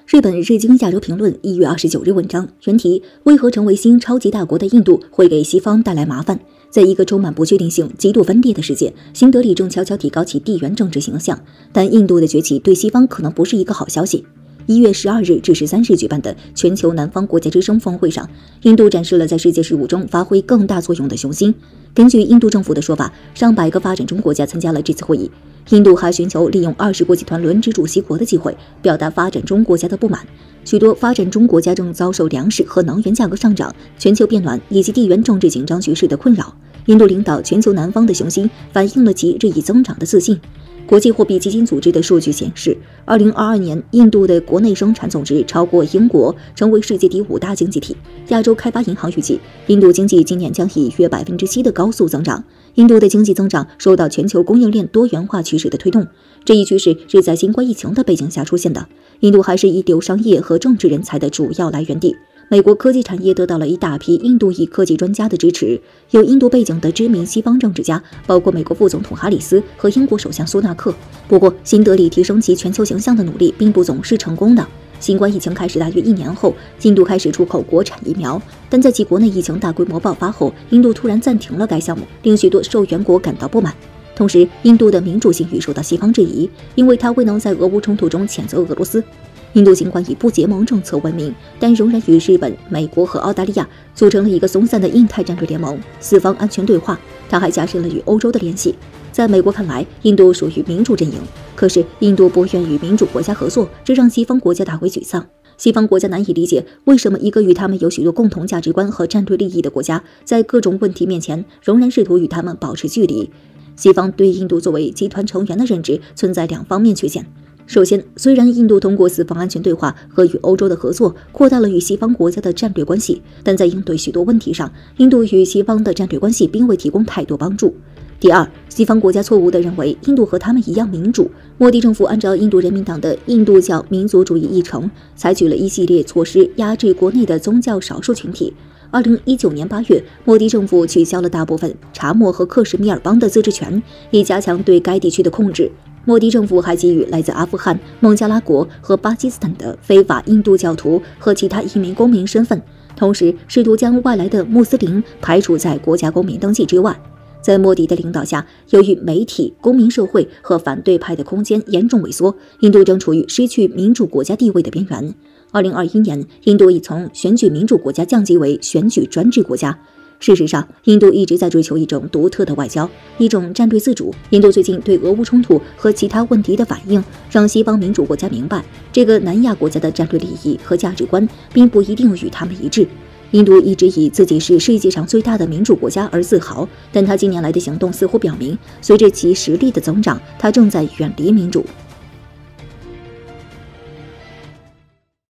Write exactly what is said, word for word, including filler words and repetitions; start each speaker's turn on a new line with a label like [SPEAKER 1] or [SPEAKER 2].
[SPEAKER 1] 日本日经亚洲评论一月二十九日文章，原题：为何成为新超级大国的印度会给西方带来麻烦？在一个充满不确定性、极度分裂的世界，新德里正悄悄提高其地缘政治形象，但印度的崛起对西方可能不是一个好消息。一月十二日至十三日举办的全球南方国家之声峰会上，印度展示了在世界事务中发挥更大作用的雄心。根据印度政府的说法，上百个发展中国家参加了这次会议。印度还寻求利用二十国集团轮值主席国的机会，表达发展中国家的不满。许多发展中国家正遭受粮食和能源价格上涨、全球变暖以及地缘政治紧张局势的困扰。印度领导全球南方的雄心，反映了其日益增长的自信。国际货币基金组织的数据显示，二零二二年印度的国内生产总值超过英国，成为世界第五大经济体。亚洲开发银行预计，印度经济今年将以约百分之七的高速增长。印度的经济增长受到全球供应链多元化趋势的推动，这一趋势是在新冠疫情的背景下出现的。印度还是一流商业和政治人才的主要来源地。美国科技产业得到了一大批印度裔科技专家的支持，有印度背景的知名西方政治家，包括美国副总统哈里斯和英国首相苏纳克。不过，新德里提升其全球形象的努力并不总是成功的。新冠疫情开始大约一年后，印度开始出口国产疫苗，但在其国内疫情大规模爆发后，印度突然暂停了该项目，令许多受援国感到不满。同时，印度的民主信誉受到西方质疑，因为它未能在俄乌冲突中谴责俄罗斯。印度尽管以不结盟政策闻名，但仍然与日本、美国和澳大利亚组成了一个松散的印太战略联盟，四方安全对话。它还加深了与欧洲的联系。在美国看来，印度属于民主阵营，可是印度不愿与民主国家合作，这让西方国家大为沮丧。西方国家难以理解，为什么一个与他们有许多共同价值观和战略利益的国家，在各种问题面前仍然试图与他们保持距离。西方对印度作为集团成员的认知存在两方面缺陷。首先，虽然印度通过四方安全对话和与欧洲的合作扩大了与西方国家的战略关系，但在应对许多问题上，印度与西方的战略关系并未提供太多帮助。第二，西方国家错误地认为印度和他们一样民主。莫迪政府按照印度人民党的印度教民族主义议程，采取了一系列措施压制国内的宗教少数群体。二零一九年八月，莫迪政府取消了大部分查谟和克什米尔邦的自治权，以加强对该地区的控制。莫迪政府还给予来自阿富汗、孟加拉国和巴基斯坦的非法印度教徒和其他移民公民身份，同时试图将外来的穆斯林排除在国家公民登记之外。在莫迪的领导下，由于媒体、公民社会和反对派的空间严重萎缩，印度正处于失去民主国家地位的边缘。二零二一年，印度已从选举民主国家降级为选举专制国家。事实上，印度一直在追求一种独特的外交，一种战略自主。印度最近对俄乌冲突和其他问题的反应，让西方民主国家明白，这个南亚国家的战略利益和价值观并不一定与他们一致。印度一直以自己是世界上最大的民主国家而自豪，但他近年来的行动似乎表明，随着其实力的增长，他正在远离民主。